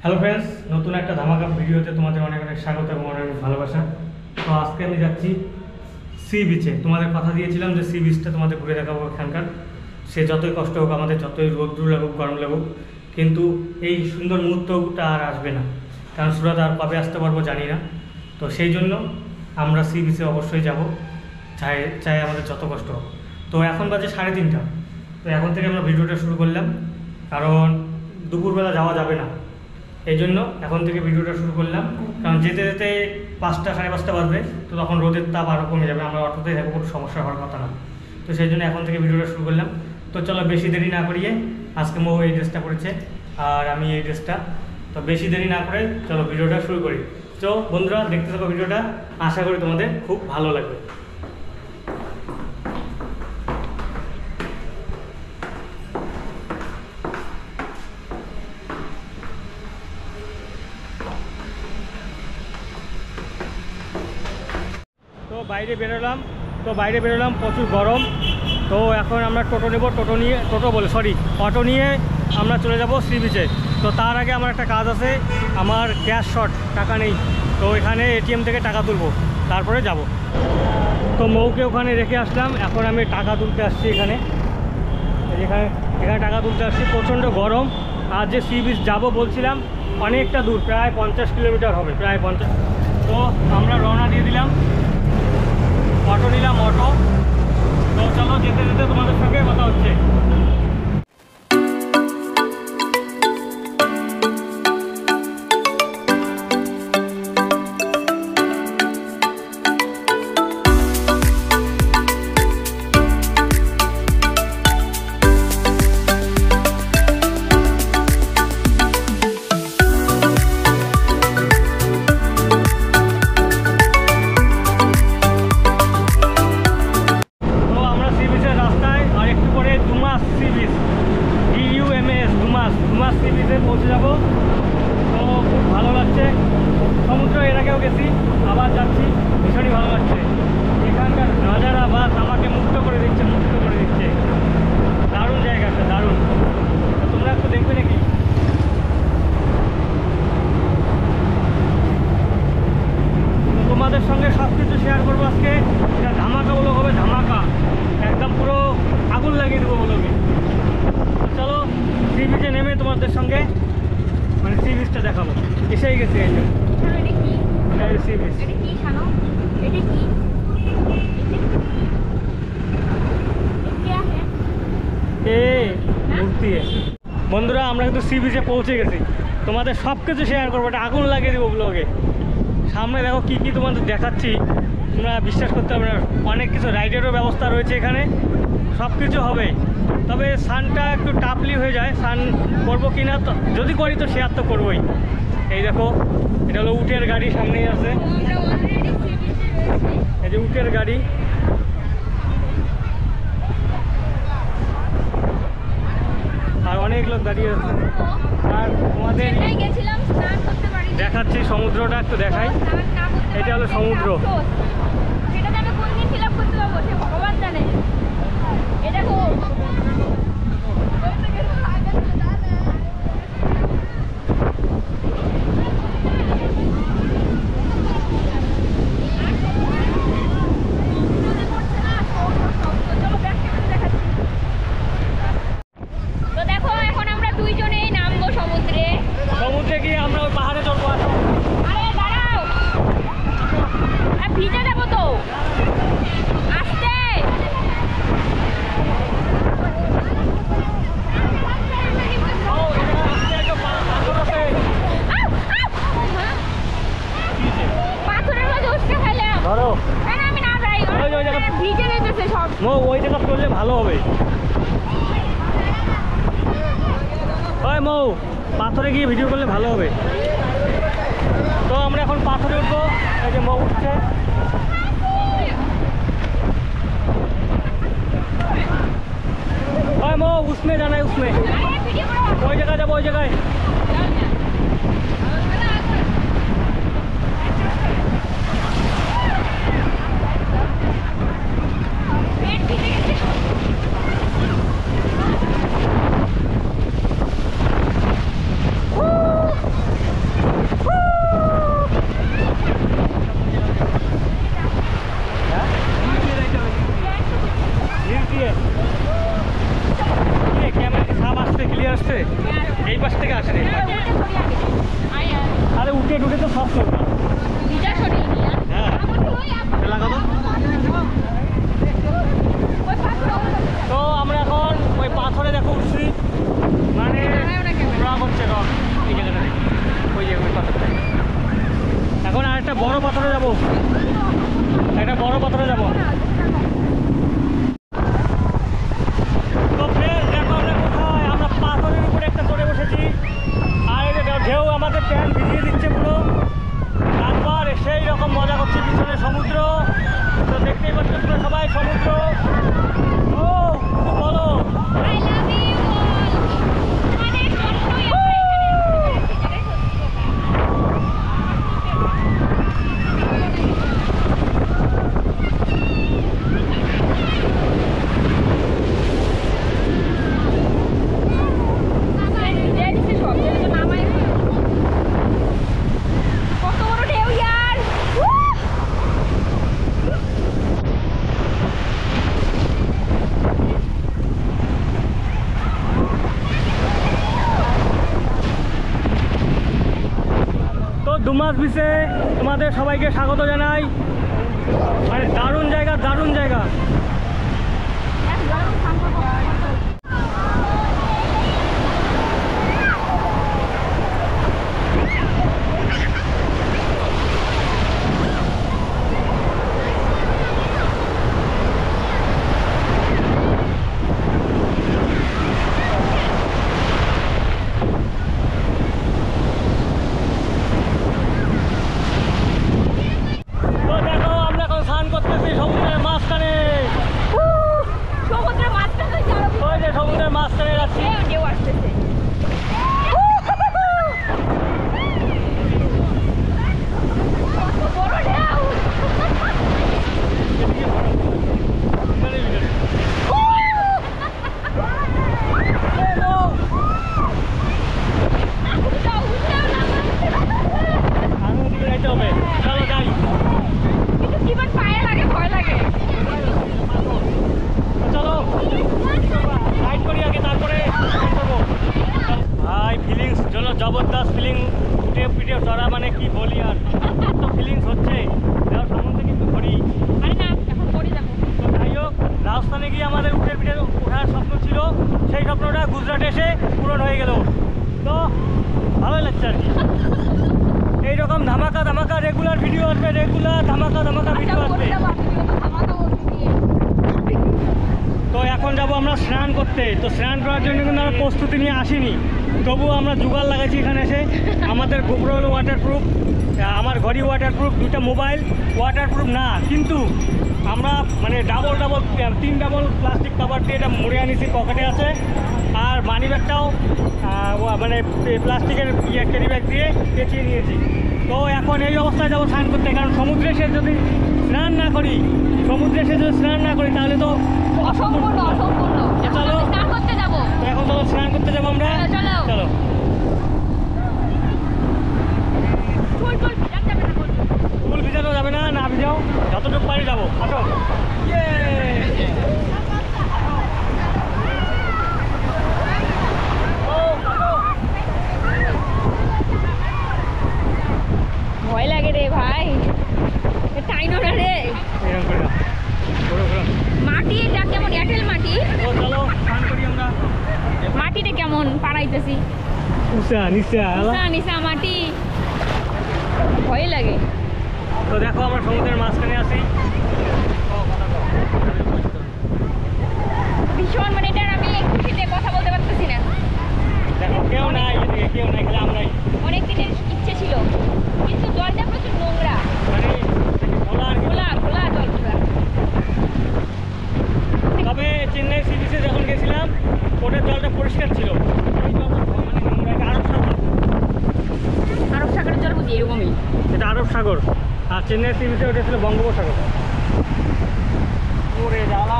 Hello friends, নতুন একটা ধামাকা ভিডিওতে তোমাদের অনেক অনেক স্বাগত এবং অনেক অনেক ভালোবাসা। তো আজকে আমি যাচ্ছি সি বিচে। তোমাদের কথা দিয়েছিলাম যে সি বিচটা তোমাদের ঘুরে দেখাবো এখানকার। সে যতই কষ্ট হোক, আমাদের যতই রৌদ্র লাগুক, গরম লাগুক, কিন্তু এই সুন্দর মুহূর্তটা আর আসবে না, কারণ সুরাত আর কবে আসতে পারবো জানি না। তো সেই জন্য আমরা সি বিচে অবশ্যই যাব, চাই চাই আমাদের যত কষ্ট হোক। তো এখন বাজে 3:30। তো এখন থেকে আমরা ভিডিওটা শুরু করলাম, কারণ দুপুরবেলা যাওয়া যাবে না, এই জন্য এখন থেকে ভিডিওটা শুরু করলাম। কারণ যেতে যেতে 5টা 5:30 বাজবে, তো তখন রোদের তাপ আরও কমে যাবে, আমরা অটোতেই থাকবো, কোনো সমস্যা হওয়ার কথা না। তো সেই জন্য এখন থেকে ভিডিওটা শুরু করলাম। তো চলো বেশি দেরি না করিয়ে, আজকে মৌ এই ড্রেসটা পরেছে আর আমি এই ড্রেসটা, তো বেশি দেরি না করে চলো ভিডিওটা শুরু করি। তো বন্ধুরা দেখতে থাকো ভিডিওটা, আশা করি তোমাদের খুব ভালো লাগবে। তো বাইরে বেরোলাম, প্রচুর গরম। তো এখন আমরা টোটো নেব, অটো নিয়ে আমরা চলে যাব সি বিচে। তো তার আগে আমার একটা কাজ আছে, আমার ক্যাশ শর্ট, টাকা নেই। তো এখানে এটিএম থেকে টাকা তুলবো, তারপরে যাব। তো মৌকে ওখানে রেখে আসলাম, এখন আমি টাকা তুলতে আসছি এখানে টাকা তুলতে আসছি। প্রচণ্ড গরম। আর যে সি বিচ যাবো বলছিলাম, অনেকটা দূর, প্রায় 50 কিলোমিটার হবে, প্রায় 50। তো আমরা রওনা দিয়ে দিলাম, অটো নিলাম, অটো। তো চলো যেতে যেতে তোমাদের সঙ্গে কথা হচ্ছে। পৌঁছে যাবো। তো খুব ভালো লাগছে, সমুদ্র এর আগেও গেছি, আবার যাচ্ছি, ভীষণই ভালো লাগছে। এখানকার নাজারা বাস আমাকে মুক্ত করে দিচ্ছে। দারুণ জায়গাটা, দারুণ। তোমরা একটু দেখবে নাকি? তোমাদের সঙ্গে সব কিছু শেয়ার করবো আজকে। এটা ধামাকা ব্লগ হবে, ধামাকা, একদম পুরো আগুন লাগিয়ে দেবো ব্লগে। চলো সি বিচে নেমে তোমাদের সঙ্গে মানে সি বিচটা দেখাবো। এসেই গেছি, এই সি বিচ। মূর্তি। বন্ধুরা আমরা কিন্তু সি বিচে পৌঁছে গেছি, তোমাদের সব কিছু শেয়ার করবো, এটা আগুন লাগিয়ে দেবো ব্লগে। সামনে দেখো কি কি তোমাদের দেখাচ্ছি, তোমরা বিশ্বাস করতে পারবে না। অনেক কিছু রাইডেরও ব্যবস্থা রয়েছে এখানে, সব কিছু হবে। তবে সানটা একটু টাফলি হয়ে যায়, সান করবো কি না, যদি করি তো শেয়ার তো করবোই। এই দেখো, এটা হলো উটের গাড়ি, সামনেই আছে এই যে উটের গাড়ি। আর অনেক লোক দাঁড়িয়ে আছে। আর তোমাদের দেখাচ্ছি সমুদ্রটা, একটু দেখাই। এটা হলো সমুদ্র। সমুদ্রে গিয়ে আমরা ওই পাহাড়ে চড়বো। আরে দাঁড়াও, ভিজে যাবো তো, আসতে। পাথরের মধ্যে উঠতে খেলাম, ধরো আমি না যাই, ভিজে যেতেছে সব। ওই জায়গা করলে ভালো হবে। ওই মৌ, পাথরে গিয়ে ভিডিও করলে ভালো হবে। তো আমরা এখন পাথরে উঠবো, এই যে মৌ উঠছে। ওই মৌ, উসনে জানাই, উসনে ওই জায়গায় যাবো, ওই জায়গায়। কষ্ট ওটা। ভিজা শরীর নিয়ে হ্যাঁ লাগা তো। ওই পাথর তো আমরা এখন ওই পাথরে দেখো উঠছি, মানে ড্র করছে রক এই জায়গাটা দেখি, ওই যে ওই পাথরটা। এখন আর একটা বড় পাথরে যাবো, একটা বড় পাথরে যাবো। তো ফ্রেন্ড দেখো আমরা কোথায়, আমরা পাথরের উপরে একটা চড়ে বসেছি, আর এই যে ঢেউ আমাদের প্যান্ট ভিজিয়ে দিচ্ছে পুরো। তারপর সেই রকম মজা করছে, পিছনে সমুদ্র। তো দেখতেই পাচ্ছ তোমরা সবাই সমুদ্র। ও কিছু বলো। আই লাভ ইউ মানে জন্যই কত বড় ঢেউ ইয়ার। তো ডুমাস বিচে তোমাদের সবাইকে স্বাগত জানাই। মানে দারুণ জায়গা, দারুণ জায়গা। তো দেখো আমরা এখন স্নান করতেছি সমুদ্রের মাঝখানে। সমুদ্রের মাঝখানে ওই যে সমুদ্রের মাঝখানে যাচ্ছি। ঢেউ আসতেছে। কত বড় ঢেউ। উঠাও, উঠাও না। আমি ওদিকে যাইতে হবে, চলো যাই। কিন্তু জীবন পায়ে লাগে, ভয় লাগে। তো চলো রাইড করি আগে, তারপরে রাইড করবো। ভাই ফিলিংস চলো জবরদস্ত ফিলিং, উঠে পিঠে চড়া মানে কি বলি আর, তো ফিলিংস হচ্ছে। দেখো সমুদ্রে কিন্তু ঘড়ি। আরে না, এখন পড়ে যাবো। তো যাই হোক, রাজস্থানে গিয়ে আমাদের উঠে পিঠে ওঠার স্বপ্ন ছিল, সেই স্বপ্নটা গুজরাটে এসে পূরণ হয়ে গেল। তো ভালোই লাগছে আর কি। এইরকম ধামাকা ধামাকা রেগুলার ভিডিও আসবে, রেগুলার ধামাকা ধামাকা ভিডিও আসবে। তো এখন যাব আমরা স্নান করতে। তো স্নান করার জন্য কিন্তু আমরা প্রস্তুতি নিয়ে আসিনি, তবুও আমরা জোগাড় লাগাইছি এখানে এসে। আমাদের গোপ্রো হলো ওয়াটারপ্রুফ, আমার ঘড়ি ওয়াটারপ্রুফ, দুটো মোবাইল ওয়াটারপ্রুফ না, কিন্তু আমরা মানে ডাবল 3 ডাবল প্লাস্টিক কভার দিয়ে এটা মুড়ে আনিছি, পকেটে আছে। আর মানি ব্যাগটাও মানে প্লাস্টিকের ক্যারি ব্যাগ দিয়ে পেঁচিয়ে নিয়েছি। তো এখন এই অবস্থায় যাবো স্নান করতে, কারণ সমুদ্রে এসে যদি স্নান না করি, তাহলে তো অসম্পূর্ণ, অসম্পূর্ণ। এখন চলো। আমি স্নান করতে যাবো। তো এখন চলো স্নান করতে যাবো আমরা। চলো। চলো চুল টুল ভিজাতে যাবে না বলবো। ফুল ভিজানো যাবে না, না ভিজাও, যতটুকু পারি যাবো। আসো। ভয় লাগে রে ভাই, টাইনো না রে। এরকম করে নাও। ঘোরো, ঘোরো। মাটিটা কেমন, এঁটেল মাটি। তো চলো স্নান করি আমরা। মাটিটা কেমন পাড়াইতেছি, উষা নিশা নিচা নিচা মাটি, ভয় লাগে। তো দেখো আমরা সমুদ্রের মাঝখানে আছি। ভীষণ মানে এটার আমি খুশিতে কথা বলতে পারতেছি না। দেখো কেউ নাই এদিকে, কেউ নাই, খালি আমরাই। অনেক দিনের ইচ্ছে ছিল, কিন্তু জলটা প্রচুর নোংরা, মানে খোলা আর কি। খোলা খোলা জল পুরা। তবে চেন্নাই সি বিচে যখন গেছিলাম, ওটার জলটা পরিষ্কার ছিল। এই জলটা মানে নোংরা, এটা আরব সাগর। আরব সাগরের জল বুঝি এরকমই। এটা আরব সাগর, আর চেন্নাই সি বিচে ওটা ছিল বঙ্গোপসাগর। ওরে জ্বালা।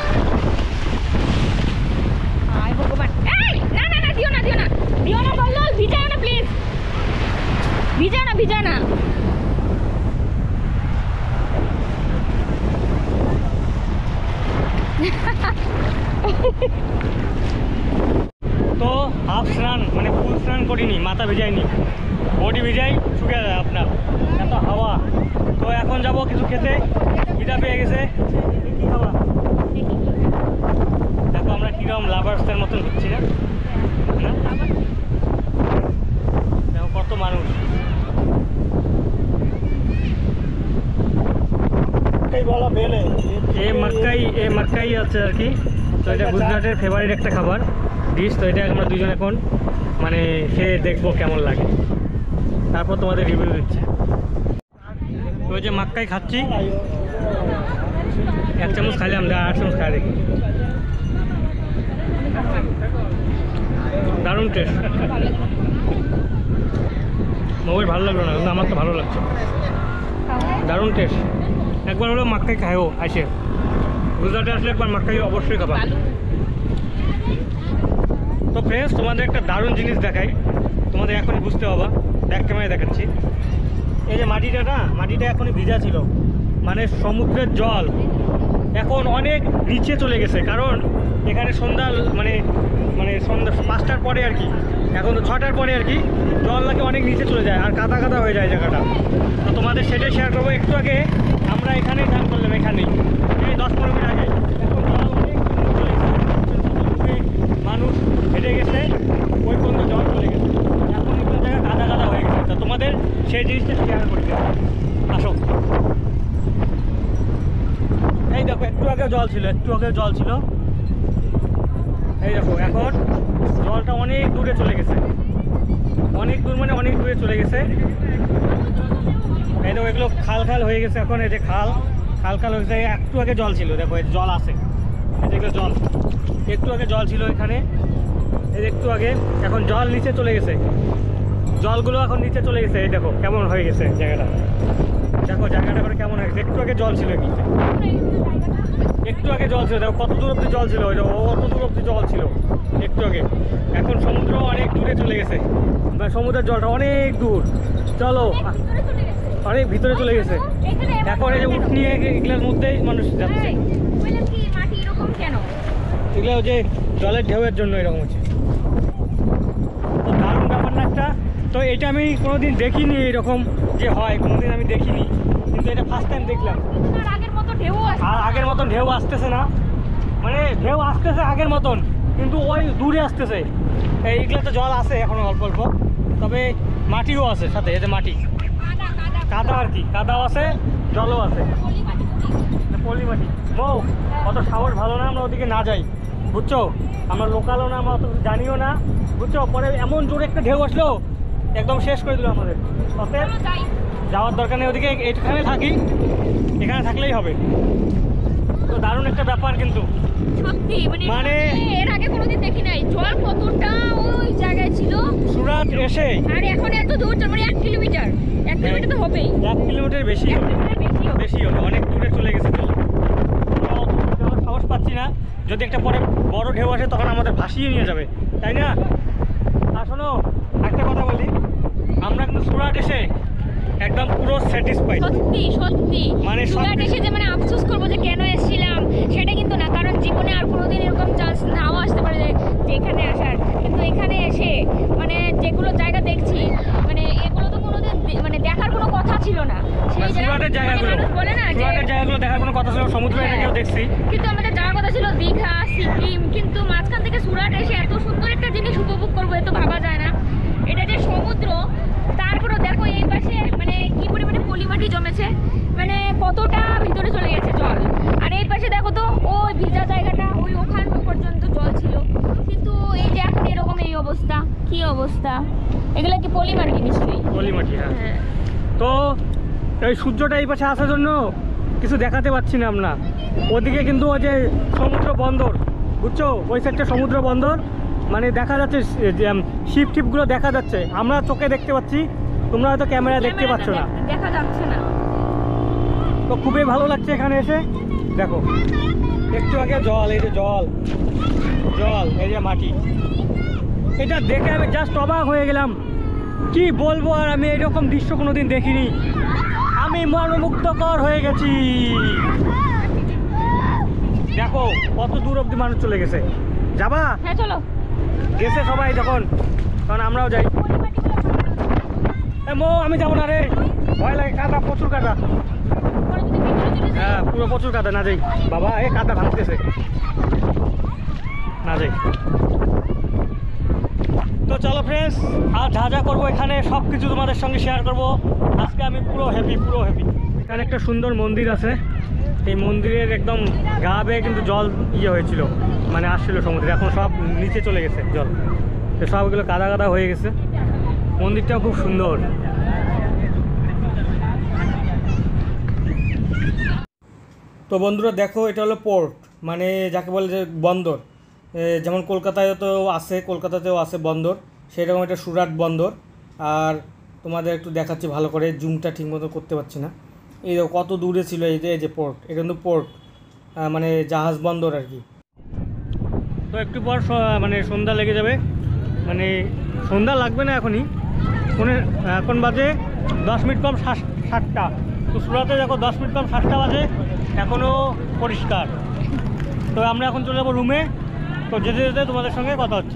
আয় ভগবান, এই না না না, দিও না দিও না দিও না, বললো ভিজাও না প্লিজ, ভিজাও না ভিজাও না। তো হাফ স্নান মানে ফুল স্নান করিনি, মাথা ভেজাইনি। বডি ভিজাই শুকিয়ে যায় আপনার, এত হাওয়া। তো এখন যাব কিছু খেতে, খিদা পেয়ে গেছে। কি খাওয়া? দেখো আমরা কিরকম লাভার্সের মতন হচ্ছি না, দেখো কত মানুষ। এ মাক্কাই আছে আর কি। তো এটা গুজরাটের ফেভারিট একটা খাবার ডিশ। তো এটা আমরা দুজন এখন মানে খেয়ে দেখবো কেমন লাগে, তারপর তোমাদের রিভিউ দিচ্ছি। তো ওই যে মাক্কাই খাচ্ছি, 1 চামচ খাইলে আমরা 8 চামচ খাই দেখি। দারুণ টেস্ট। মোবাইল ভালো লাগলো না, কিন্তু আমার তো ভালো লাগছে, দারুণ টেস্ট। একবার হলেও মাক্কাই খায়ও আসে, গুজরাটে আসলে একবার মাক্কাই অবশ্যই খাবা। তো ফ্রেন্ডস, তোমাদের একটা দারুণ জিনিস দেখাই, তোমাদের এখনই বুঝতে পারবা। ব্যাক ক্যামেরায় দেখাচ্ছি। এই যে মাটিটা এখনই ভিজা ছিল, মানে সমুদ্রের জল এখন অনেক নিচে চলে গেছে। কারণ এখানে সন্ধ্যা মানে সন্ধ্যা 5টার পরে আর কি, এখন তো 6টার পরে আর কি, জল নাকি অনেক নিচে চলে যায় আর কাদা কাদা হয়ে যায় জায়গাটা। তো তোমাদের সেটাই শেয়ার করবো। একটু আগে আমরা এখানেই ধান করলাম, এখানেই এই 10-15 মিনিট আগে। এখন জল অনেক চলে গেছে, মানুষ হেঁটে গেছে, ওই পর্যন্ত জল চলে গেছে। এখন এগুলো জায়গা কাদা কাদা হয়ে গেছে। তো তোমাদের সেই জিনিসটা শেয়ার করতে আসো। এই দেখো একটু আগে জল ছিল, এই দেখো এখন জলটা অনেক দূরে চলে গেছে, অনেক দূর মানে অনেক দূরে চলে গেছে। এই দেখো এগুলো খাল হয়ে গেছে এখন। এই যে খাল হয়েছে। একটু আগে জল ছিল, দেখো এই জল আছে, এগুলো জল। একটু আগে জল ছিল এখানে, এই একটু আগে, এখন জল নিচে চলে গেছে, জলগুলো এখন নিচে চলে গেছে। এই দেখো কেমন হয়ে গেছে জায়গাটা, দেখো জায়গাটা করে কেমন হয়ে গেছে। একটু আগে জল ছিল, একটু আগে জল ছিল, দেখো কত দূর অব্দি জল ছিল, অত দূর অব্দি জল ছিল একটু আগে। এখন সমুদ্র অনেক দূরে চলে গেছে, সমুদ্রের জলটা অনেক দূর, চলো অনেক ভিতরে চলে গেছে। এখন এই যে উঠ নিয়ে এগুলোর মধ্যেই মানুষ যাচ্ছে। এগুলো যে জলের ঢেউয়ের জন্য এরকম হচ্ছে। তো দারুণ ব্যাপার না একটা। তো এটা আমি কোনোদিন দেখিনি, এরকম যে হয় কোনোদিন আমি দেখিনি, কিন্তু এটা ফার্স্ট টাইম দেখলাম। আর আগের মতন ঢেউ আসতেছে না, মানে ঢেউ আসতেছে আগের মতন, কিন্তু ওই দূরে আসতেছে। এইগুলোতে জল আছে এখনো অল্প অল্প, তবে মাটিও আছে সাথে, এতে মাটি কাদা আর কি, কাদাও আছে জলও আছে, পলি মাটি। বউ অত সাহস ভালো না, আমরা ওদিকে না যাই, বুঝছো? আমরা লোকালও না, আমরা অত জানিও না, বুঝছো? পরে এমন জোরে একটা ঢেউ আসলো, একদম শেষ করে দিল আমাদের। অতএব যাওয়ার দরকার নেই ওদিকে, এখানে থাকি, এখানে থাকলেই হবে। তো দারুণ একটা ব্যাপার কিন্তু সত্যি, মানে এর আগে কোনোদিন দেখি নাই। জল কতটা ওই জায়গায় ছিল সুরাট এসে, আর এখন এত দূর, মানে 1 কিলোমিটার তো হবেই, 1 কিলোমিটার বেশি হবে, অনেক দূরে চলে গেছে জল। সাহস পাচ্ছি না, যদি একটা পরে বড় ঢেউ আসে তখন আমাদের ভাসিয়ে নিয়ে যাবে, তাই না? আর শোনো একটা কথা বলি, আমরা কিন্তু সুরাট এসে একদম পুরো স্যাটিসফাইড। সত্যি মানে সুরাট এসে যে মানে আফসোস করবো যে কেন এসেছিলাম সেটা কিন্তু না, কারণ জীবনে আর কোনোদিন এরকম চান্স নাও আসতে পারে যে এখানে আসার। কিন্তু এখানে এসে মানে যেগুলো জায়গা দেখছি, মানে এগুলো তো কোনোদিন মানে দেখার কোনো কথা ছিল না। সেই সুরাটের জায়গাগুলো বলে না যে জায়গাগুলো দেখার কোনো কথা ছিল, সমুদ্র এটাকেও দেখছি, কিন্তু আমাদের যাওয়ার কথা ছিল দীঘা, সিকিম, কিন্তু মাঝখান থেকে সুরাট এসে এত সুন্দর একটা জিনিস উপভোগ করবো এ তো ভাবা যায় না। এটা যে সমুদ্র, তারপরেও দেখো এই পাশে মানে কি পরিমাণে পলিমাটি জমেছে, মানে কতটা ভিতরে চলে গেছে জল। আর এই পাশে দেখো তো ওই ভিজা জায়গাটা, ওই ওখান পর্যন্ত জল ছিল, কিন্তু এই যে এখন এরকম এই অবস্থা, কি অবস্থা! এগুলো কি পলিমাটি? নিশ্চয়ই পলিমাটি। হ্যাঁ। তো এই সূর্যটা এই পাশে আসার জন্য কিছু দেখাতে পাচ্ছি না আমরা। ওদিকে কিন্তু ওই যে সমুদ্র বন্দর, বুঝছো? ওই সাইডটা সমুদ্র বন্দর, মানে দেখা যাচ্ছে শিপ টিপগুলো দেখা যাচ্ছে, আমরা চোখে দেখতে পাচ্ছি, তোমরা হয়তো ক্যামেরা দেখতে পাচ্ছ না, দেখা যাচ্ছে না। তো খুবই ভালো লাগছে এখানে এসে। দেখো একটু আগে জল, এই যে জল, এই যে মাটি, এটা দেখে আমি জাস্ট অবাক হয়ে গেলাম, কি বলবো আর। আমি এরকম দৃশ্য কোনোদিন দেখিনি, আমি মনোমুগ্ধকর হয়ে গেছি। দেখো কত দূর অব্দি মানুষ চলে গেছে। যাবা? হ্যাঁ চলো। গেছে সবাই যখন, তখন আমরাও যাই। মো আমি যাবো না রে, ভয় লাগে, কাদা প্রচুর কাদা। পরে যদি ভিতরে চলে যাই। হ্যাঁ পুরো প্রচুর কাদা, না যাই বাবা, এ কাদা ভাঙতেছে, না যাই। তো চলো ফ্রেন্ডস, আর যা যা করবো এখানে সব কিছু তোমাদের সঙ্গে শেয়ার করবো। আজকে আমি পুরো হ্যাপি, পুরো হ্যাপি। এখানে একটা সুন্দর মন্দির আছে, এই মন্দিরের একদম গা বেয়ে কিন্তু জল হয়েছিল, মানে আসছিল সমুদ্রে, এখন সব নিচে চলে গেছে জল, তো সবগুলো কাদা কাদা হয়ে গেছে। মন্দিরটাও খুব সুন্দর। তো বন্ধুরা দেখো, এটা হলো পোর্ট, মানে যাকে বলে যে বন্দর। যেমন কলকাতাতেও আছে বন্দর, সেরকম এটা সুরাট বন্দর। আর তোমাদের একটু দেখাচ্ছি ভালো করে, জুমটা ঠিকমতো করতে পারছি না। এই দেখো কত দূরে ছিল এই যে পোর্ট, এটা কিন্তু পোর্ট, মানে জাহাজ বন্দর আর কি। তো একটু পর মানে সন্ধ্যা লেগে যাবে, মানে সন্ধ্যা লাগবে না এখনই, এখন বাজে 10 মিনিট কম 7টা। তো সুরাতে দেখো 10 মিনিট কম 7টা বাজে, এখনও পরিষ্কার। তো আমরা এখন চলে যাবো রুমে। তো যেতে যেতে তোমাদের সঙ্গে কথা হচ্ছে।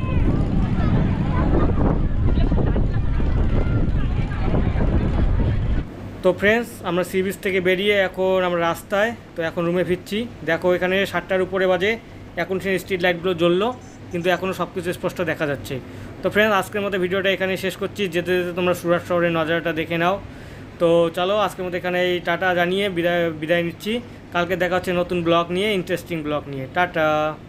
তো ফ্রেন্ডস, আমরা সি বিচ থেকে বেরিয়ে এখন আমরা রাস্তায়, তো এখন রুমে ফিরছি। দেখো এখানে 7টার উপরে বাজে, এখন সেই স্ট্রিট লাইটগুলো জ্বললো, কিন্তু এখনও সব কিছু স্পষ্ট দেখা যাচ্ছে। তো ফ্রেন্ডস, আজকের মতো ভিডিওটা এখানে শেষ করছি। যেতে যেতে তোমরা সুরাট শহরের নজারাটা দেখে নাও। তো চলো আজকের মতো এখানে এই টাটা জানিয়ে বিদায় নিচ্ছি। কালকে দেখা হচ্ছে নতুন ব্লগ নিয়ে, ইন্টারেস্টিং ব্লগ নিয়ে। টাটা।